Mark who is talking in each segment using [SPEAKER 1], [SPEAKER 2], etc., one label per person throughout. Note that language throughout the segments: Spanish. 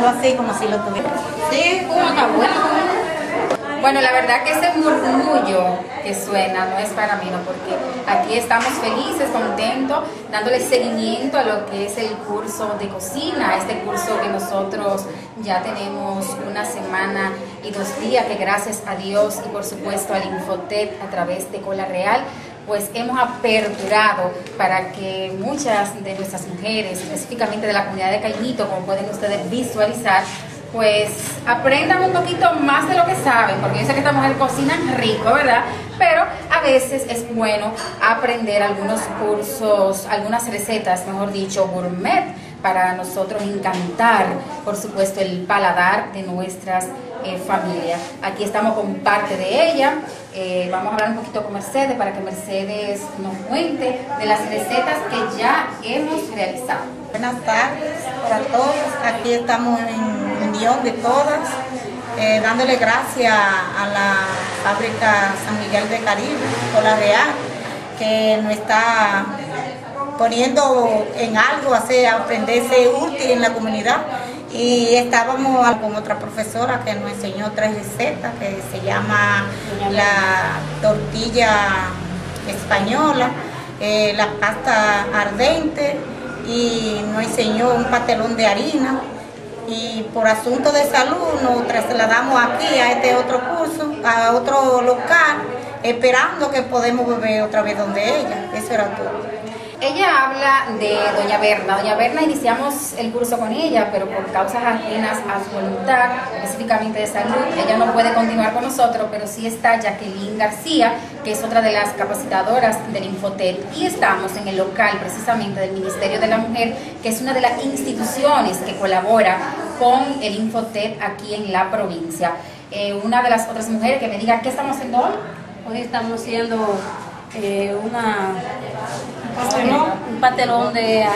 [SPEAKER 1] hacerlo así como si lo tuviera.
[SPEAKER 2] Sí, como está bueno. Bueno, la verdad que ese murmullo que suena no es para mí, ¿no? Porque aquí estamos felices, contentos, dándole seguimiento a lo que es el curso de cocina, este curso que nosotros ya tenemos una semana y 2 días, que gracias a Dios y por supuesto al Infotet a través de Cola Real, pues hemos aperturado para que muchas de nuestras mujeres, específicamente de la comunidad de Caimito, como pueden ustedes visualizar, pues aprendan un poquito más de lo que saben, porque yo sé que estas mujeres cocinan rico, ¿verdad? Pero a veces es bueno aprender algunos cursos, algunas recetas, mejor dicho, gourmet, para nosotros encantar, por supuesto, el paladar de nuestras familias. Aquí estamos con parte de ella. Vamos a hablar un poquito con Mercedes para que Mercedes nos cuente de las recetas que ya hemos realizado.
[SPEAKER 1] Buenas tardes para todos. Aquí estamos en unión de todas, dándole gracias a la fábrica San Miguel de Caribe, Cola Real, que nos está poniendo en algo, aprenderse útil en la comunidad. Y estábamos con otra profesora que nos enseñó 3 recetas, que se llama la tortilla española, la pasta ardente, y nos enseñó un pastelón de harina. Y por asunto de salud nos trasladamos aquí a este otro curso, a otro local, esperando que podamos beber otra vez donde ella. Eso era todo.
[SPEAKER 2] Ella habla de Doña Berna. Doña Berna, iniciamos el curso con ella, pero por causas ajenas a su voluntad, específicamente de salud, ella no puede continuar con nosotros, pero sí está Jacqueline García, que es otra de las capacitadoras del Infotet, y estamos en el local precisamente del Ministerio de la Mujer, que es una de las instituciones que colabora con el Infotet aquí en la provincia. Una de las otras mujeres que me diga, ¿qué estamos haciendo hoy?
[SPEAKER 3] Hoy estamos haciendo un pastelón de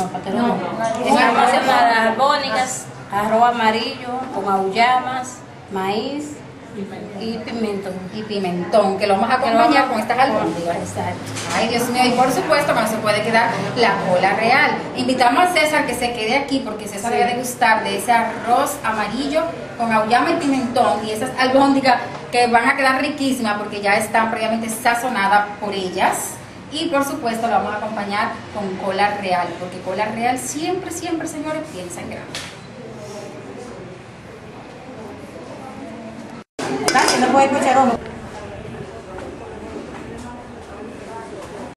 [SPEAKER 3] albónigas, arroz amarillo con aullamas, maíz y pimentón,
[SPEAKER 2] que lo vamos a acompañar con estas albóndigas. Ay, Dios mío, y por supuesto que no se puede quedar la Cola Real. Invitamos a César que se quede aquí porque César debe degustar de ese arroz amarillo con auyama y pimentón y esas albóndigas que van a quedar riquísimas porque ya están previamente sazonadas por ellas. Y por supuesto lo vamos a acompañar con Cola Real, porque Cola Real siempre, siempre, señores, piensa en grande.
[SPEAKER 1] No puede escuchar